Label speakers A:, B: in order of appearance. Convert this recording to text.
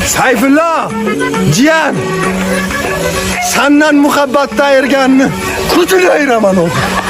A: Sayfullo, jiyan. Sendan muhabbatda ayirganni ko'chida ayiraman o'zi.